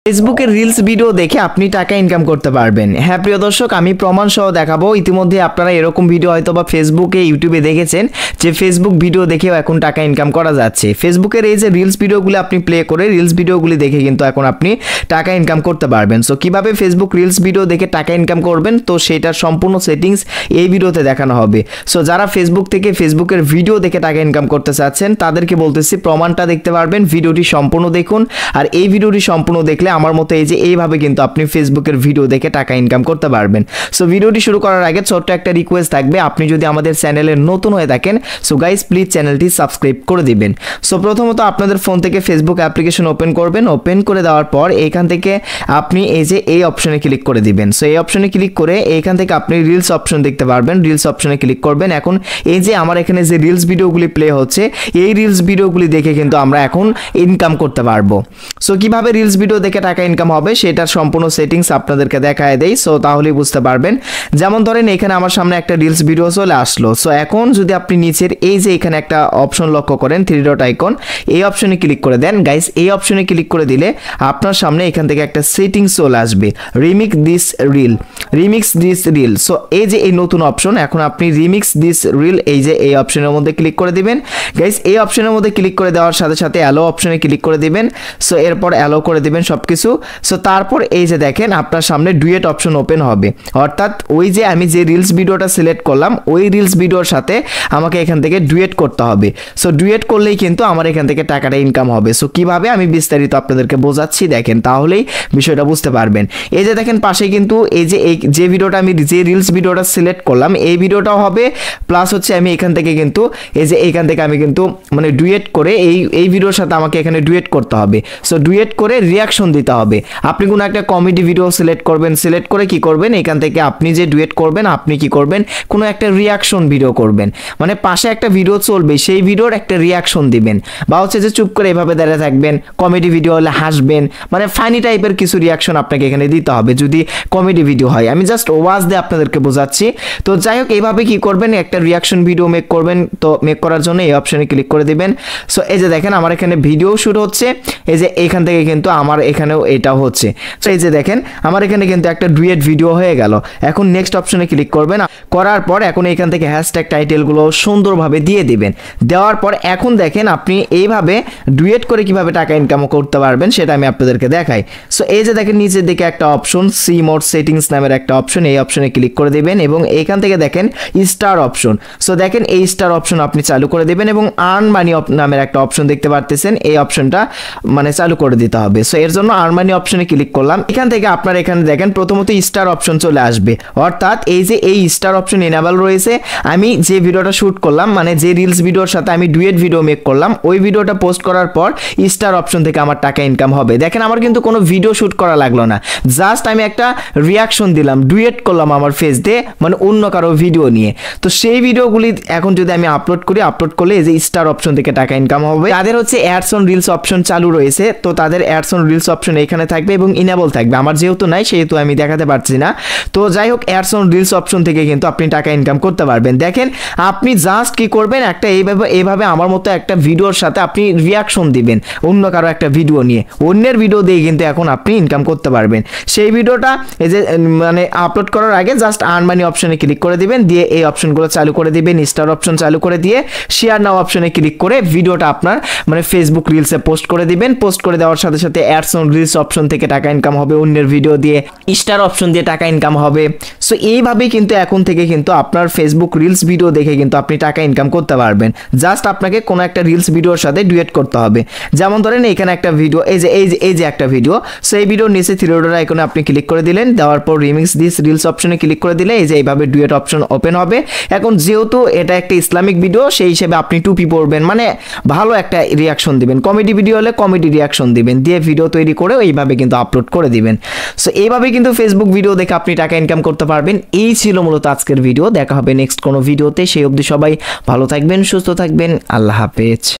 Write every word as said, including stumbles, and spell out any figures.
ফেসবুকের reels video দেখে আপনি টাকা ইনকাম করতে পারবেন। হ্যাঁ প্রিয় দর্শক, আমি প্রমাণ সহ দেখাবো। ইতিমধ্যে আপনারা এরকম ভিডিও হয়তো বা ফেসবুকে ইউটিউবে দেখেছেন যে ফেসবুক ভিডিও দেখেও এখন টাকা ইনকাম করা যাচ্ছে। ফেসবুকের এই যে রিলস ভিডিওগুলো আপনি প্লে করে রিলস ভিডিওগুলি দেখে কিন্তু এখন আপনি টাকা ইনকাম করতে পারবেন। সো কিভাবে ফেসবুক রিলস ভিডিও দেখে টাকা ইনকাম করবেন, তো সেটার সম্পূর্ণ সেটিংস এই ভিডিওতে দেখানো হবে। সো যারা ফেসবুক থেকে ফেসবুকের ভিডিও দেখে টাকা ইনকাম করতে চাচ্ছেন তাদেরকে বলতেছি প্রমাণটা দেখতে পারবেন। ভিডিওটি সম্পূর্ণ দেখুন, আর এই ভিডিওটি সম্পূর্ণ দেখলে আমার মতো এই যে এইভাবে কিন্তু আপনি ফেসবুকের ভিডিও দেখে টাকা ইনকাম করতে পারবেন। সো ভিডিওটি শুরু করার আগে ছোট্ট একটা রিকোয়েস্ট থাকবে, আপনি যদি আমাদের চ্যানেলে নতুন হয়ে থাকেন সো গাইস প্লিজ চ্যানেলটি সাবস্ক্রাইব করে দিবেন। সো প্রথমত আপনাদের ফোন থেকে ফেসবুক অ্যাপ্লিকেশন ওপেন করবেন। ওপেন করে দেওয়ার পর এইখান থেকে আপনি এই যে এই অপশনে ক্লিক করে দিবেন। সো এই অপশনে ক্লিক করে এইখান থেকে আপনি রিলস অপশন দেখতে পারবেন। রিলস অপশনে ক্লিক করবেন। এখন এই যে আমার এখানে যে রিলস ভিডিওগুলি প্লে হচ্ছে এই রিলস ভিডিওগুলি দেখে কিন্তু আমরা এখন ইনকাম করতে পারবো। সো কিভাবে রিলস ভিডিও দেখে টাকা ইনকাম হবে সেটার সম্পূর্ণ সেটিংস আপনাদেরকে দেখায় দেই। সো তাহলেই বুঝতে পারবেন। যেমন ধরেন এখানে আমার সামনে একটা রিলস ভিডিও চলে আসলো। সো এখন যদি আপনি নিচের এই যে এখানে একটা অপশন লক্ষ্য করেন থ্রি ডট আইকন, এই অপশনে ক্লিক করে দেন। গাইস এই অপশনে ক্লিক করে দিলে আপনার সামনে এখান থেকে একটা সেটিংস চলে আসবে, remix this reel remix this reel. So এই যে এই নতুন অপশন, এখন আপনি রিমিক্স দিস রিল এই যে এই অপশনের মধ্যে ক্লিক করে দিবেন। গাইস এই অপশনের মধ্যে ক্লিক করে দেওয়ার সাথে সাথে অ্যালো অপশনে ক্লিক করে দিবেন। সো এরপর অ্যালো করে দিবেন সবকিছু। সো তারপর এই যে দেখেন আপনার সামনে ডুয়েট অপশন ওপেন হবে, অর্থাৎ ওই যে আমি যে রিলস ভিডিওটা সিলেক্ট করলাম ওই রিলস ভিডিওর সাথে আমাকে এখান থেকে ডুয়েট করতে হবে। সো ডুয়েট করলেই কিন্তু আমার এখান থেকে টাকাটা ইনকাম হবে। সো কিভাবে আমি বিস্তারিত আপনাদেরকে বোঝাচ্ছি, দেখেন তাহলেই বিষয়টা বুঝতে পারবেন। এই যে দেখেন পাশে কিন্তু এই যে এই যে ভিডিওটা আমি যে রিলস ভিডিওটা সিলেক্ট করলাম এই ভিডিওটাও হবে, প্লাস হচ্ছে আমি এখান থেকে কিন্তু এই যে এইখান থেকে আমি কিন্তু মানে ডুয়েট করে এই এই ভিডিওর সাথে আমাকে এখানে ডুয়েট করতে হবে। সো ডুয়েট করে রিয়াকশন দিতে হবে। আপনি কোনো একটা কমেডি ভিডিও সিলেক্ট করবেন, সিলেক্ট করে কি করবেন এখান থেকে আপনি যে ডুয়েট করবেন আপনি কি করবেন কোনো একটা রিয়াকশন ভিডিও করবেন, মানে পাশে একটা ভিডিও চলবে সেই ভিডিওর একটা রিয়াকশন দিবেন, বা হচ্ছে যে চুপ করে এভাবে দাঁড়িয়ে থাকবেন। কমেডি ভিডিও হলে হাসবেন, মানে ফানি টাইপের কিছু রিয়াকশন আপনাকে এখানে দিতে হবে যদি কমেডি ভিডিও হয়। আমি জাস্ট ওয়াজ দিয়ে আপনাদেরকে বোঝাচ্ছি। তো যাই হোক এইভাবে কি করবেন একটা রিয়াকশন ভিডিও মেক করবেন। তো মেক করার জন্য এই অপশনে ক্লিক করে দিবেন। সো এই যে দেখেন আমার এখানে ভিডিও শুট হচ্ছে, এই যে এখান থেকে কিন্তু আমার এখানেও এটাও হচ্ছে। তো এই যে দেখেন আমার এখানে কিন্তু একটা ডুয়েট ভিডিও হয়ে গেল। এখন নেক্সট অপশনে ক্লিক করবেন। করার পর এখন এখান থেকে হ্যাশট্যাগ টাইটেলগুলো সুন্দরভাবে দিয়ে দিবেন। দেওয়ার পর এখন দেখেন আপনি এইভাবে ডুয়েট করে কিভাবে টাকা ইনকাম করতে পারবেন সেটা আমি আপনাদেরকে দেখাই। সো এই যে দেখেন নিচের দিকে একটা অপশন সি মোড সেটিংস নামের একটা অপশন, এই অপশনে ক্লিক করে দিবেন এবং এখান থেকে দেখেন স্টার অপশন। সো দেখেন এই স্টার অপশন আপনি চালু করে দিবেন এবং আর্ন মানি নামের একটা অপশন দেখতে পারতেছেন, এই অপশনটা মানে চালু করে দিতে হবে। সো এর জন্য আর্ন মানি অপশনে ক্লিক করলাম। এখান থেকে আপনার এখানে দেখেন প্রথমত স্টার অপশন চলে আসবে, অর্থাৎ এই যে এই স্টার অপশন এনাবেল রয়েছে। আমি যে ভিডিওটা শুট করলাম মানে যে রিলস ভিডিওর সাথে আমি ডুয়েট ভিডিও মেক করলাম ওই ভিডিওটা পোস্ট করার পর স্টার অপশন থেকে আমার টাকা ইনকাম হবে। দেখেন আমার কিন্তু কোনো ভিডিও শুট করা লাগলো না, জাস্ট আমি একটা রিয়াকশন দিলাম, ডুয়েট করলাম আমার ফেস দিয়ে, মানে অন্য কারো ভিডিও নিয়ে। তো সেই ভিডিওগুলি এখন যদি আমি আপলোড করি, আপলোড করলে এই যে স্টার অপশন থেকে টাকা ইনকাম হবে। তাদের হচ্ছে অ্যাডস অন রিলস অপশন চালু রয়েছে, তো তাদের অ্যাডস অন রিলস অপশন এখানে থাকবে এবং ইনেবল থাকবে। আমার যেহেতু নাই সেহেতু আমি দেখাতে পারছি না। তো যাই হোক অ্যাডস অন রিলস অপশন থেকে কিন্তু আপনি টাকা ইনকাম করতে পারবেন। দেখেন আপনি জাস্ট কি করবেন একটা এইভাবে এইভাবে আমার মতো একটা ভিডিওর সাথে আপনি রিয়াকশন দিবেন অন্য কারো একটা ভিডিও নিয়ে, অন্যের ভিডিও দিয়ে কিন্তু এখন আপনি ইনকাম করতে পারবেন। সেই ভিডিওটা এই যে মানে আপলোড করার আগে জাস্ট আর্ন মানি অপশনে ক্লিক করে দিবেন, দিয়ে এই অপশনগুলো চালু করে দিবেন, স্টার অপশন চালু করে দিয়ে শেয়ার নাও অপশনে ক্লিক করে ভিডিওটা আপনার মানে ফেসবুক রিলসে পোস্ট করে দিবেন। পোস্ট করে দেওয়ার সাথে সাথে অ্যাডস অন রিলস অপশন থেকে টাকা ইনকাম হবে, অন্যের ভিডিও দিয়ে স্টার অপশন দিয়ে টাকা ইনকাম হবে। সো এইভাবেই কিন্তু এখন থেকে কিন্তু আপনার ফেসবুক রিলস ভিডিও দেখে কিন্তু আপনি টাকা ইনকাম করতে পারবেন। জাস্ট আপনাকে কোনো একটা রিলস ভিডিওর সাথে ডুয়েট করতে হবে। যেমন ধরেন এখানে একটা ভিডিও এই যে এই যে এই যে একটা ভিডিও, সো এই ভিডিওর নিচে থ্রি ডট আইকনে আপনি ক্লিক করে দিলেন। দেওয়ার পর রিমিক্স দিস রিলস অপশনে ক্লিক করে দিলে এই যে এইভাবে ডুয়েট অপশন ওপেন হবে। এখন যেহেতু এটা একটা ইসলামিক ভিডিও সেই হিসেবে আপনি টুপি পরবেন, মানে ভালো একটা রিয়াকশন দিবেন। কমেডি ভিডিও হলে কমেডি রিয়াকশন দিবেন, দিয়ে ভিডিও তৈরি করে এইভাবে কিন্তু আপলোড করে দিবেন। সো এইভাবে কিন্তু ফেসবুক ভিডিও দেখে আপনি টাকা ইনকাম করতে পারবেন। এই ছিল মূলত আজকের ভিডিও। দেখা হবে নেক্সট কোনো ভিডিওতে। সেই অবধি সবাই ভালো থাকবেন, সুস্থ থাকবেন। আল্লাহ হাফেজ।